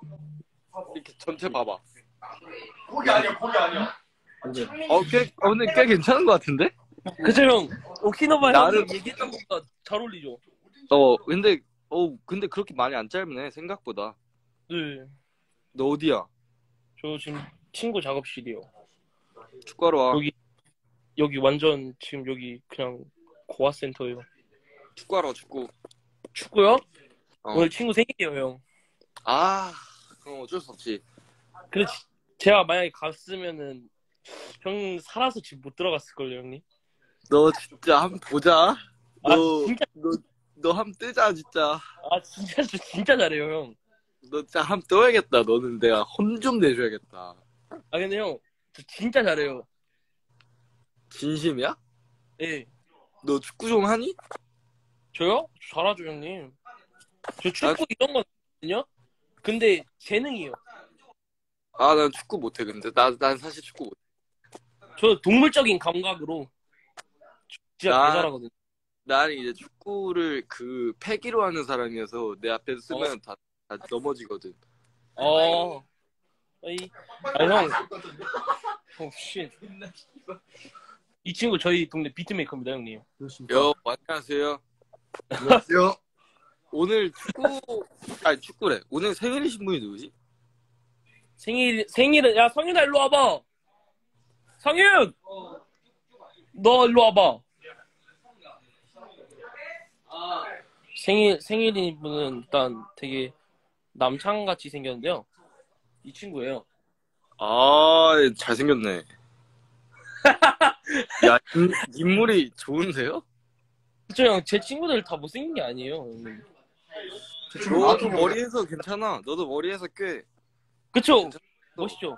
이렇게 전체 봐봐. 거기 아니야, 거기 아니야. 근데 꽤 괜찮은 것 같은데? 그쵸 형. 오키나와 나름- 형이 얘기했던 것보다 잘 어울리죠. 근데 그렇게 많이 안 짧네 생각보다. 네. 너 어디야? 저 지금 친구 작업실이요. 축구하러 와. 여기 완전 지금 여기 그냥 고아센터예요. 축구하러 와, 축구. 축구요? 어. 오늘 친구 생일이에요 형. 그럼 어쩔 수 없지. 근데 제가 만약에 갔으면은 형 살아서 집 못 들어갔을걸요 형님. 너 진짜 한번 보자. 진짜. 너 한번 뜨자 진짜. 진짜 저 진짜 잘해요 형. 너 진짜 한번 떠야겠다. 너는 내가 혼 좀 내줘야겠다. 근데 형 저 진짜 잘해요. 진심이야? 예. 너 축구 좀 하니? 저요? 잘하죠 형님. 저 축구 이런 건 아니거든요. 근데 재능이에요. 난 축구 못해 근데. 난 사실 축구 못해. 저 동물적인 감각으로 진짜 개 잘하거든요. 난 이제 축구를 그 패기로 하는 사람이어서 내 앞에서 쓰면 다 넘어지거든. 형. 쉣. 이 친구 저희 동네 비트메이커입니다, 형님. 안녕하세요. 안녕하세요. 오늘 축구래. 오늘 생일이신 분이 누구지? 생일은, 야, 성윤아, 일로 와봐. 성윤! 너 일로 와봐. 생일인 분은 일단 되게 남창같이 생겼는데요. 이 친구예요. 잘생겼네. 야, 인물이 좋은데요? 그쵸, 형. 제 친구들 다 못생긴 게 아니에요. 형님. 너도 머리에서 괜찮아. 너도 머리에서 꽤. 그쵸? 멋있죠?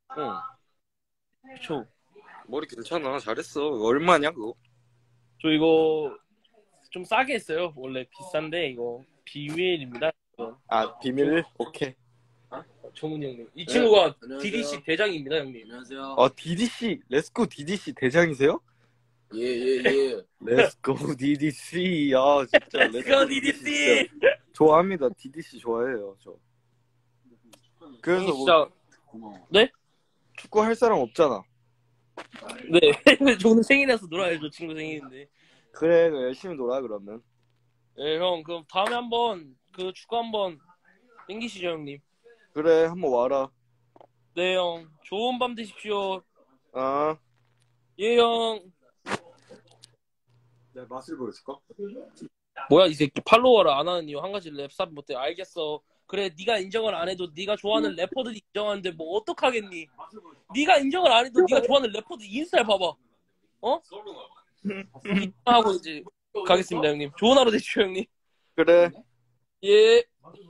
그쵸? 머리 괜찮아. 잘했어. 얼마냐, 그거? 저 이거 좀 싸게 했어요. 원래 비싼데 이거 비밀입니다. 비밀? 오케이. 정훈이 형님. 이 친구가 안녕하세요. DDC 대장입니다, 형님. 안녕하세요. DDC, 렛츠고 DDC 대장이세요? 예. 렛츠고 DDC. 진짜. 렛츠고 DDC. 좋아합니다. DDC 좋아해요, 저. 그래서 진짜. 네? 축구 할 사람 없잖아. 네. 저 오늘 생일이라서 놀아야죠. 친구 생일인데. 그래, 열심히 놀아, 그러면. 네, 형. 그럼 다음에 한번 그 축구 한번 땡기시죠, 형님. 그래, 한번 와라. 네, 형. 좋은 밤 되십시오. 예, 형. 내 맛을 보여줄까? 뭐야, 이 새끼. 팔로워를 안 하는 이유 한 가지 랩삽 못해. 알겠어. 그래, 네가 인정을 안 해도 네가 좋아하는 래퍼들이 인정하는데 뭐 어떡하겠니? 네가 인정을 안 해도 네가 좋아하는 래퍼들 인스타에 봐봐. 하고 이제 가겠습니다, 형님. 좋은 하루 되십시오, 형님. 그래. 예.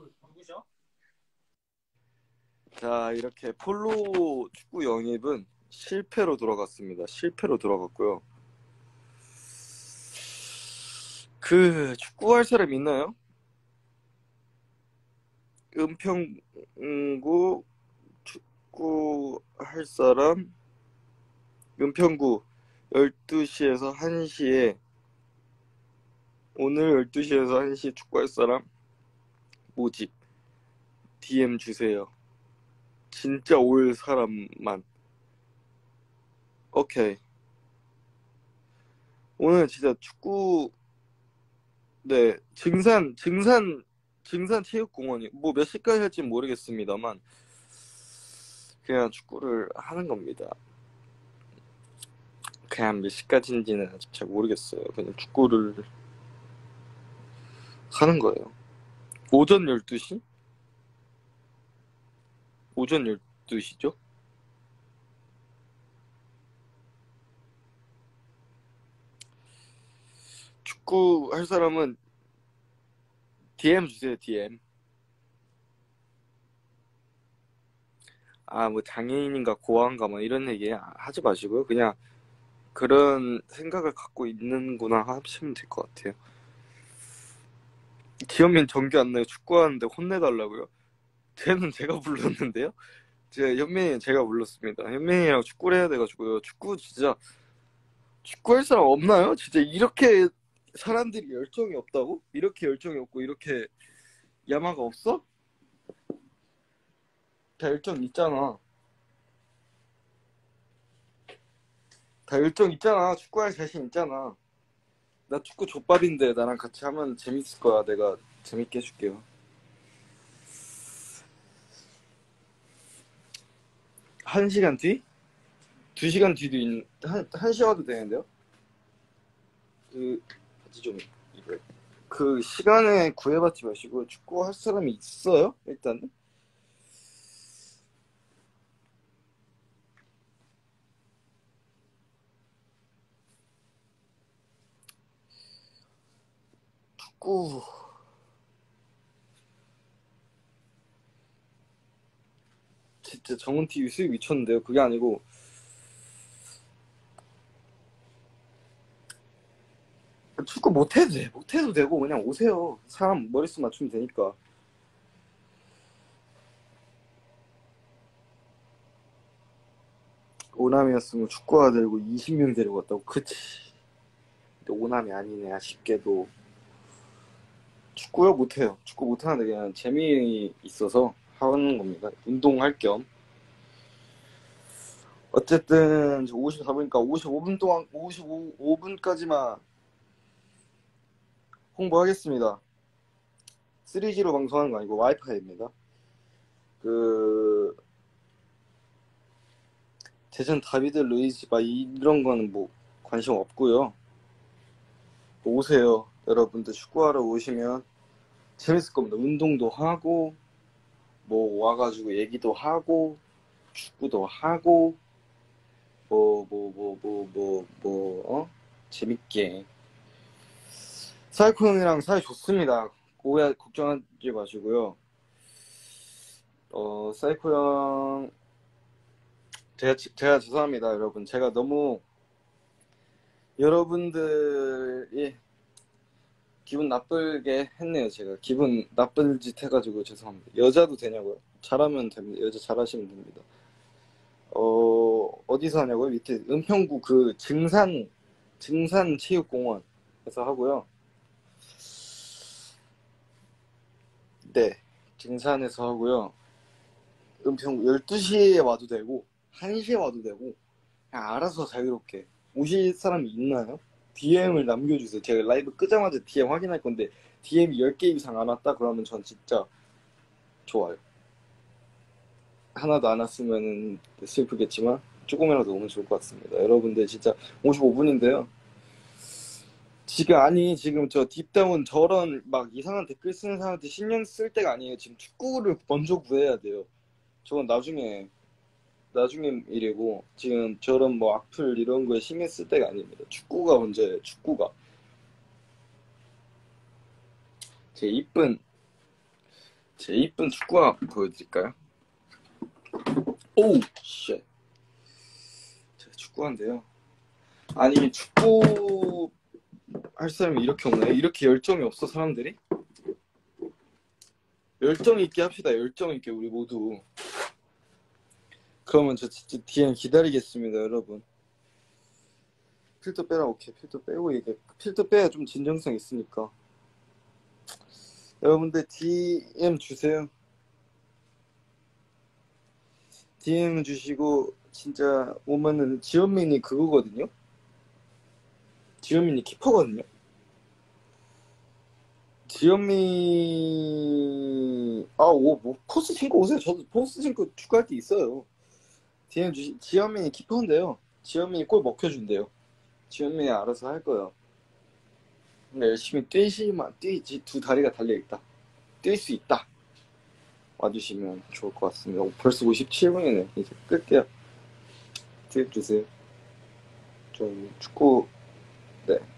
자, 이렇게 폴로 축구 영입은 실패로 돌아갔습니다. 실패로 돌아갔고요. 축구할 사람 있나요? 은평구 축구할 사람? 은평구 12시에서 1시에 오늘 12시에서 1시에 축구할 사람 모집 DM 주세요. 진짜 올 사람만. 오케이. 오늘 진짜 축구 증산 체육공원이 뭐 몇 시까지 할지 모르겠습니다만 그냥 축구를 하는 겁니다. 그냥 몇 시까지인지는 아직 잘 모르겠어요. 그냥 축구를 하는 거예요. 오전 12시? 오전 12시죠? 축구 할 사람은 DM 주세요. DM. 뭐 장애인인가 고아인가 뭐 이런 얘기 하지 마시고요. 그냥 그런 생각을 갖고 있는구나 하시면 될 것 같아요. 기현민 정규 안 나요. 축구하는데 혼내달라고요? 쟤는 제가 불렀는데요. 현민이는 제가 불렀습니다. 현민이랑 축구를 해야 돼가지고요. 축구 진짜 축구할 사람 없나요? 진짜 이렇게 사람들이 열정이 없다고? 이렇게 열정이 없고 이렇게 야마가 없어? 다 일정 있잖아. 다 일정 있잖아. 축구할 자신 있잖아. 나 축구 족밥인데 나랑 같이 하면 재밌을 거야. 내가 재밌게 해줄게요. 1시간 뒤? 2시간 뒤도 한 시간 와도 되는데요? 바지 좀 입어요. 그 시간에 구애받지 마시고 축구 할 사람이 있어요? 일단은? 축구 진짜 정은TV 수익 미쳤는데요. 그게 아니고 축구 못해도 돼. 못해도 되고 그냥 오세요. 사람 머릿수 맞추면 되니까. 오남이었으면 축구화 들고 20명 데리고 왔다고. 그치. 근데 오남이 아니네. 아쉽게도. 축구요? 못해요. 축구 못하는데 그냥 재미있어서 하는 겁니다. 운동할 겸. 어쨌든 54분이니까 55분 동안 55분까지만 홍보하겠습니다. 3G로 방송하는 거 아니고 와이파이입니다. 대전 다비드 루이즈 막 이런 거는 뭐 관심 없고요. 오세요. 여러분들 축구하러 오시면 재밌을 겁니다. 운동도 하고 뭐 와가지고 얘기도 하고 축구도 하고 재밌게. 사이코 형이랑 사이 좋습니다. 오해 걱정하지 마시고요. 사이코 형 제가 죄송합니다, 여러분. 제가 너무 여러분들이 기분 나쁘게 했네요. 제가 기분 나쁜 짓 해가지고 죄송합니다. 여자도 되냐고요? 잘하면 됩니다. 여자 잘하시면 됩니다. 어디서 하냐고요? 밑에 은평구 그 증산체육공원에서 하고요. 네, 증산에서 하고요. 은평구 12시에 와도 되고 1시에 와도 되고 그냥 알아서 자유롭게 오실 사람이 있나요? DM을 남겨주세요. 제가 라이브 끄자마자 DM 확인할 건데 DM이 10개 이상 안 왔다 그러면 전 진짜 좋아요. 하나도 안 왔으면 슬프겠지만 조금이라도 오면 좋을 것 같습니다. 여러분들 진짜 55분인데요. 지금 저 딥다운 저런 막 이상한 댓글 쓰는 사람한테 신경 쓸 때가 아니에요. 지금 축구를 먼저 구해야 돼요. 저건 나중에 일이고 지금 저런 뭐 악플 이런 거에 신경 쓸 때가 아닙니다. 축구가 먼저예요. 축구가. 제 이쁜 축구화 보여드릴까요? 오우 쉣. 제가 축구한데요. 아니 축구 할 사람이 이렇게 없나요? 이렇게 열정이 없어 사람들이? 열정 있게 합시다. 열정 있게 우리 모두. 그러면 저 진짜 DM 기다리겠습니다, 여러분. 필터 빼라. 오케이. 필터 빼고 얘기해. 필터 빼야 좀 진정성 있으니까. 여러분들 DM 주세요. DM 주시고 진짜 오면은 지현민이 그거거든요. 지현민이 키퍼거든요. 지현민 뭐 포스 신고 오세요. 저도 포스 신고 축구할 때 있어요. DM 주시 지현민이 키퍼인데요. 지현민이 골 먹혀준대요. 지현민이 알아서 할 거예요. 근데 열심히 뛰지. 두 다리가 달려있다. 뛸 수 있다. 와주시면 좋을 것 같습니다. 벌써 57분이네. 이제 끌게요. DM 주세요. 좀 축구 네.